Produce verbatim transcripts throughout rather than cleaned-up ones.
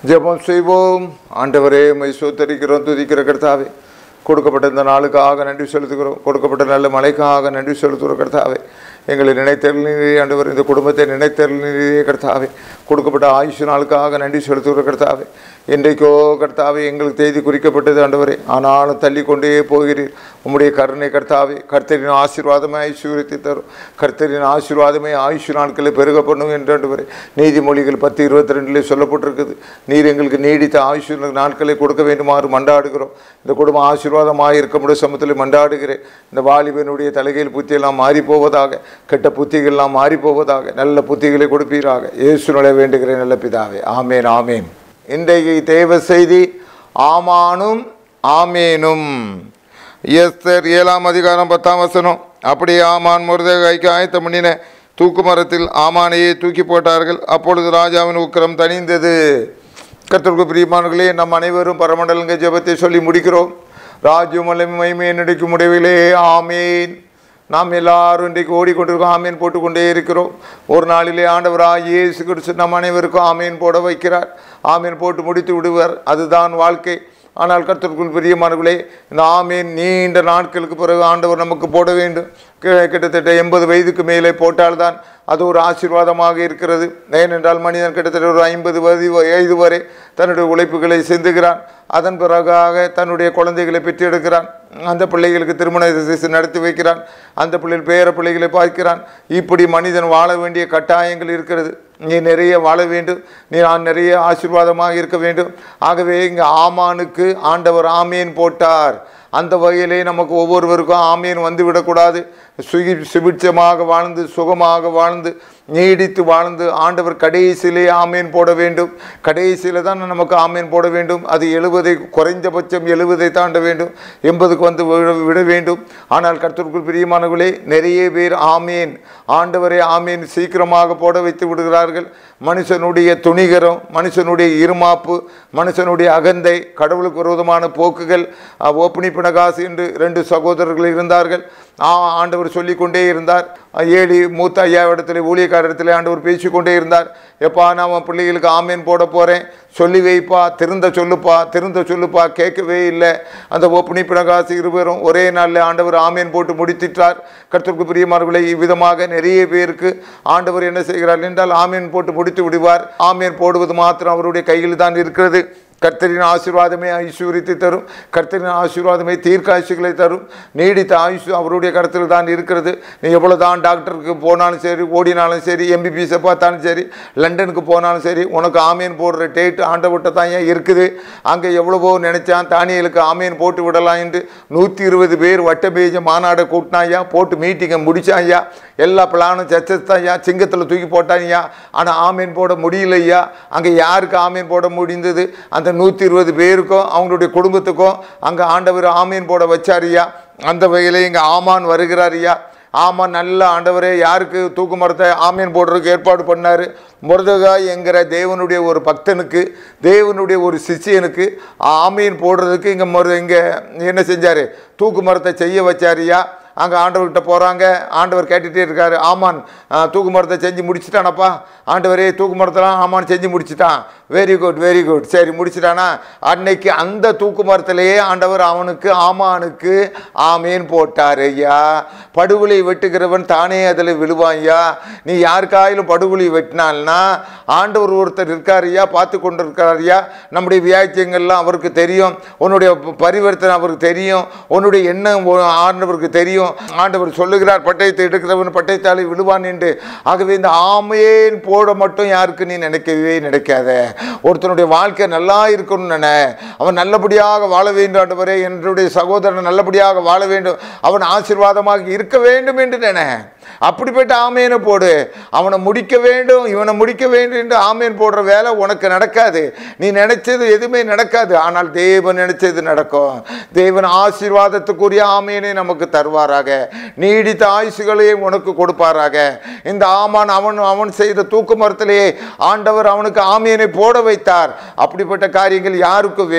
ஜெபம் செய்வோம். ஆண்டவரே, உம்மை ஸ்தோத்திரிக்கிறோம், துதிக்கிற கர்த்தாவே, கொடுக்கப்பட்ட இந்த நாளுக்காக நன்றி செலுத்துகிறோம். கொடுக்கப்பட்ட நல்ல மழைக்காக நன்றி செலுத்துகிற கர்த்தாவே, எங்களை நினைத்தருளினீரே ஆண்டவர், இந்த குடும்பத்தை நினைத்தருளினீரே கர்த்தாவே, கொடுக்கப்பட்ட ஆயுஷ் நாளுக்காக நன்றி செலுத்துகிற கர்த்தாவே, இன்றைக்கோ கர்த்தாவே எங்களுக்கு தேதி குறிக்கப்பட்டது ஆண்டவரே, ஆனாலும் தள்ளி கொண்டே போகிறீர். உம்முடைய கருணை கர்த்தாவே, கர்த்தரின் ஆசீர்வாதமே ஐஸ்வர்யத்தை தரும், கர்த்தரின் ஆசீர்வாதமே ஆயுஷ் நாட்களை பெருக பண்ணும் என்று ஆண்டவரே நீதிமொழிகள் பத்து இருபத்தி ரெண்டுலே சொல்லப்பட்டிருக்குது. நீர் எங்களுக்கு நீடித்த ஆயுஷ் நாட்களை கொடுக்க வேண்டுமாறு மண்டாடுகிறோம். இந்த குடும்பம் ஆசீர்வாதமாக இருக்க முடிய சமூகத்தில் மண்டாடுகிறேன். இந்த வாலிபனுடைய தலைகையில் புத்தியெல்லாம் மாறி போவதாக, கெட்ட புத்திகள்லாம் மாறி போவதாக, நல்ல புத்திகளை கொடுப்பீராக. இயேசுவிலே வேண்டுகிறேன் நல்ல பிதாவே, ஆமேன் ஆமேன். இன்றைக்கு தேவ செய்தி ஆமானும் ஆமேனும். எஸ்தர் ஏழாம் அதிகாரம் பத்தாம் வசனம். அப்படியே ஆமான் மொர்தெகாய்க்கு ஆயத்தம் பண்ணின தூக்கு மரத்தில் ஆமானையே தூக்கி போட்டார்கள். அப்பொழுது ராஜாவின் உக்கிரம் தணிந்தது. கர்த்தருக்கு பிரியமானவர்களே, நம் அனைவரும் பரமண்டலங்க ஜெபத்தை சொல்லி முடிக்கிறோம். ராஜ்யமலை மகிமை நடிக்கும் முடிவிலே ஆமேன். நாம் எல்லாரும் இன்றைக்கு ஓடிக்கொண்டிருக்கோம், ஆமீன் போட்டுக்கொண்டே இருக்கிறோம். ஒரு நாளிலே ஆண்டவராக இயேசு கிறிஸ்து நம் அனைவருக்கும் ஆமீன் போட வைக்கிறார். ஆமீன் போட்டு முடித்து விடுவார். அதுதான் வாழ்க்கை. ஆனால் கர்த்தருக்குள் பிரியமானவர்களே, இந்த ஆமீன் நீண்ட நாட்களுக்கு பிறகு ஆண்டவர் நமக்கு போட வேண்டும். கிட்டத்தட்ட எண்பது வயதுக்கு மேலே போட்டால்தான் அது ஒரு ஆசீர்வாதமாக இருக்கிறது. ஏனென்றால் மனிதன் கிட்டத்தட்ட ஒரு ஐம்பது வயது வரை தன்னுடைய உழைப்புகளை சிந்துகிறான். அதன் பிறகாக தன்னுடைய குழந்தைகளை பெற்றெடுக்கிறான். அந்த பிள்ளைகளுக்கு திருமண நடத்தி வைக்கிறான். அந்த பிள்ளைகள் பேர பிள்ளைகளை பார்க்கிறான். இப்படி மனிதன் வாழ வேண்டிய கட்டாயங்கள் இருக்கிறது. நீ நிறைய வாழ வேண்டும், நீ நான் நிறைய ஆசீர்வாதமாக இருக்க வேண்டும். ஆகவே இங்கே ஆமானுக்கு ஆண்டவர் ஆமேன் போட்டார். அந்த வகையிலே நமக்கு ஒவ்வொருவருக்கும் ஆமீன் வந்து விடக்கூடாது. சுகி சுபிட்சமாக வாழ்ந்து சுகமாக வாழ்ந்து நீடித்து வாழ்ந்து ஆண்டவர் கடைசியிலே ஆமீன் போட வேண்டும். கடைசியில் தான் நமக்கு ஆமீன் போட வேண்டும். அது எழுபதை குறைந்தபட்சம் எழுபதை தாண்ட வேண்டும், எண்பதுக்கு வந்து விட வேண்டும். ஆனால் கர்த்தருக்குள் பிரியமானவர்களே, நிறைய பேர் ஆமீன் ஆண்டவரே ஆமீன் சீக்கிரமாக போட வைத்து விடுகிறார்கள். மனுஷனுடைய துணிகரம், மனுஷனுடைய இருமாப்பு, மனுஷனுடைய அகந்தை, கடவுளுக்கு விரோதமான போக்குகள். ஓப்பனி பிணகாசு என்று ரெண்டு சகோதரர்கள் இருந்தார்கள். ஆண்டவர் சொல்லிக்கொண்டே இருந்தார். ஏழி மூத்த ஐயாவிடத்தில் ஊழியக்காரத்தில் ஆண்டவர் பேசிக்கொண்டே இருந்தார். எப்பா நான் பிள்ளைகளுக்கு ஆமீன் போட போகிறேன், சொல்லி வைப்பா, திருந்த சொல்லுப்பா, திருந்த சொல்லுப்பா. கேட்கவே இல்லை. அந்த ஓப்பனி பிணகாசு இருவரும் ஒரே நாளில் ஆண்டவர் ஆமீன் போட்டு முடித்திட்டார். கர்த்தருக்கு பிரியமானவர்களே, இவ்விதமாக நிறைய பேருக்கு ஆண்டவர் என்ன செய்கிறார் என்றால் ஆமீன் போட்டு முடித்து விடுவார். ஆமீன் போடுவது மாத்திரம் அவருடைய கையில் தான் இருக்கிறது. கர்த்தரின் ஆசீர்வாதமே ஐஸ்வர்யத்தை தரும். கர்த்தரின் ஆசீர்வாதமே தீர்க்காயுசுகளை தரும். நீடித்த ஆயுசு அவருடைய கருத்தில் தான் இருக்கிறது. நீ எவ்வளோ தான் டாக்டருக்கு போனாலும் சரி, ஓடினாலும் சரி, எம்பிபிஎஸை பார்த்தாலும் சரி, லண்டனுக்கு போனாலும் சரி, உனக்கு ஆமீன் போடுற டேட் ஆண்டவர்கிட்ட தான் ஏன் இருக்குது. அங்கே எவ்வளவோ நினைச்சான் தானியலுக்கு ஆமீன் போட்டு விடலாம் என்று நூற்றி இருபது பேர் வட்ட பேஜ மாநாடை கூட்டினாயா, போட்டு மீட்டிங்கை முடிச்சாயா, எல்லா பிளானும் சச்சஸ்தாயா, சிங்கத்தில் தூக்கி போட்டாங்கய்யா. ஆனால் ஆமீன் போட முடியலையா. அங்கே யாருக்கு ஆமீன் போட முடிந்தது? அந்த நூற்றி இருபது பேருக்கும் அவங்களுடைய குடும்பத்துக்கும் அங்கே ஆண்டவர் ஆமீன் போட வச்சாரியா. அந்த வகையில் இங்கே ஆமான் வருகிறாரியா. ஆமான் நல்ல ஆண்டவரே யாருக்கு தூக்கு மரத்தை ஆமீன் போடுறதுக்கு ஏற்பாடு பண்ணார். மொர்தெகாய் என்கிற தேவனுடைய ஒரு பக்தனுக்கு, தேவனுடைய ஒரு சிஷியனுக்கு ஆமீன் போடுறதுக்கு இங்கே மொர இங்கே என்ன செஞ்சார்? தூக்கு மரத்தை செய்ய வச்சாரியா. அங்கே ஆண்டவர்கிட்ட போகிறாங்க. ஆண்டவர் கேட்டுகிட்டே இருக்கார். ஆமான் தூக்கு மரத்தை செஞ்சு முடிச்சுட்டானப்பா. ஆண்டவரே தூக்கு மரத்தெல்லாம் ஆமான் செஞ்சு முடிச்சுட்டான். Very good very good. சரி முடிச்சுட்டானா? அன்னைக்கு அந்த தூக்கு மரத்திலேயே ஆண்டவர் அவனுக்கு ஆமானுக்கு ஆமீன் போட்டார். ஐயா, படுகொலை வெட்டுகிறவன் தானே அதில் விழுவான். ஐயா, நீ யாருக்காயிலும் படுகொலை வெட்டினால்னா ஆண்டவர் ஒருத்தர் இருக்கார் ஐயா, பார்த்து கொண்டு இருக்கார் ஐயா. நம்முடைய வியாக்கியங்கள்லாம் அவருக்கு தெரியும். உன்னுடைய பரிவர்த்தனை அவருக்கு தெரியும். உன்னுடைய எண்ணம் ஆண்டவருக்கு தெரியும். ஆண்டவர் சொல்லுகிறார், பட்டயத்தை எடுக்கிறவன் பட்டயத்தாலே விழுவான் என்று. ஆகவே இந்த ஆமேன் போட மட்டும் யாருக்கு நீ நினைக்கவே நினைக்காத. ஒருத்தனுடைய வாழ்க்கை நல்லா இருக்கணும்னு நினை. அவன் நல்லபடியாக வாழ வேண்டும். ஆண்டவரே என்னுடைய சகோதரன் நல்லபடியாக வாழ வேண்டும், அவன் ஆசீர்வாதமாக இருக்க வேண்டும் என்று நினை. அப்படிப்பட்ட ஆமேனை போடு. அவனை முடிக்க வேண்டும், இவனை முடிக்க வேண்டும் என்று ஆமேன் போடுற வேலை உனக்கு நடக்காது. நீ நினைச்சது எதுவுமே நடக்காது. ஆனால் தேவன் நினைச்சது நடக்கும். தேவன் ஆசீர்வாதத்துக்குரிய ஆமேனை நமக்கு தருவாராக. நீடித்த ஆயுசுகளையும் உனக்கு கொடுப்பாராக. இந்த ஆமான் அவன் அவன் செய்த தூக்கு மரத்திலேயே ஆண்டவர் அவனுக்கு ஆமேனை போட வைத்தார். அப்படிப்பட்ட காரியங்கள் யாருக்கு வேண்டும்?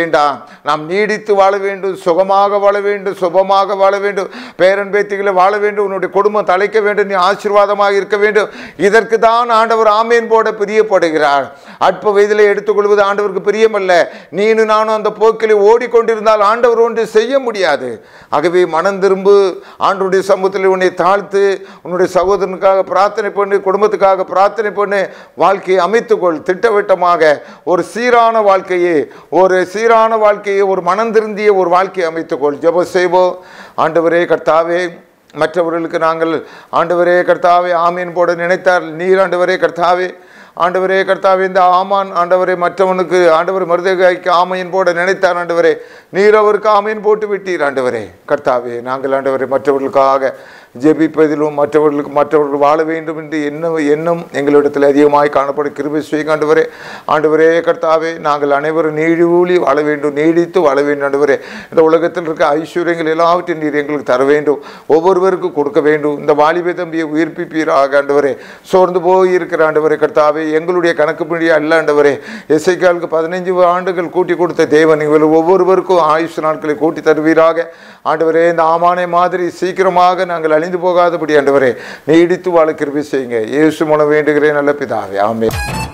வேண்டாம். நாம் நீடித்து வாழ வேண்டும், சுகமாக வாழ வேண்டும், சுபமாக வாழ வேண்டும், பேரன் பேத்திகளை வாழ வேண்டும், உன்னுடைய குடும்பம் தலைக்க வேண்டும், நீ ஆசீர்வாதமாக இருக்க வேண்டும். இதற்கு தான் ஆண்டவர் ஆமேன் போட பிரியப்படுகிறார். அற்ப வயதிலே எடுத்துக்கொள்வது ஆண்டவருக்கு பிரியமல்ல. நீனு நானும் அந்த போக்கிலே ஓடிக்கொண்டிருந்தால் ஆண்டவர் ஒன்று செய்ய முடியாது. ஆகவே மனம் திரும்பு, ஆண்டவருடைய சமூகத்தில் உன்னை தாழ்த்து, உன்னுடைய சகோதரனுக்காக பிரார்த்தனை பண்ணு, குடும்பத்துக்காக பிரார்த்தனை பண்ணு, வாழ்க்கையை அமைத்துக்கொள். திட்டவட்டமாக ஒரு சீரான வாழ்க்கையை ஒரு சீரான வாழ்க்கையை ஒரு மனம் திருந்திய ஒரு வாழ்க்கையை அமைத்துக்கொள். ஜெபம் செய்வோம். ஆண்டவரே கர்த்தாவே, மற்றவர்களுக்கு நாங்கள் ஆண்டவரே கர்த்தாவே ஆமீன் போட நினைத்தார் நீர். ஆண்டவரே கர்த்தாவே, ஆண்டவரே கர்த்தாவே, இந்த ஆமான் ஆண்டவரே மற்றவனுக்கு ஆண்டவர் மருதகாய்க்கு ஆமையின் போட நினைத்தார். ஆண்டவரே நீர் அவருக்கு ஆமையின் போட்டு விட்டீர். ஆண்டவரே கர்த்தாவே, நாங்கள் ஆண்டவரே மற்றவர்களுக்காக ஜெபிப்பதிலும் மற்றவர்களுக்கு மற்றவர்கள் வாழ வேண்டும் என்று எண்ணம் எண்ணம் எங்களிடத்தில் அதிகமாய் காணப்படும். கிருபை செய்யுங்க ஆண்டவரே. ஆண்டவரே கர்த்தாவே, நாங்கள் அனைவரும் நீடூழி வாழ வேண்டும், நீடித்து வாழ வேண்டும். ஆண்டவரே, இந்த உலகத்தில் இருக்க ஐஸ்வர்யங்கள் எல்லாவற்றையும் நீர் எங்களுக்கு தர வேண்டும், ஒவ்வொருவருக்கும் கொடுக்க வேண்டும். இந்த வாலிப தம்பியை உயிர்ப்பிப்பீராக. ஆண்டவரே, சோர்ந்து போய் இருக்கிற ஆண்டவரே கர்த்தாவே, எங்களுடைய கணக்குப்படி அல்ல ஆண்டவரே, எசேக்கியாவுக்கு பதினைஞ்சு ஆண்டுகள் கூட்டி கொடுத்த தேவன் இவர்கள் ஒவ்வொருவருக்கும் ஆயுஷ் நாட்களை கூட்டி தருவீராக. ஆண்டவரே, இந்த ஆமானை மாதிரி சீக்கிரமாக நாங்கள் அழிந்து போகாதபடி ஆண்டவரே நீடித்து வாழ கிருபை செய்யுங்க. இயேசு மூலம் வேண்டுகிறேன் நல்ல பிதாவே, ஆமென்.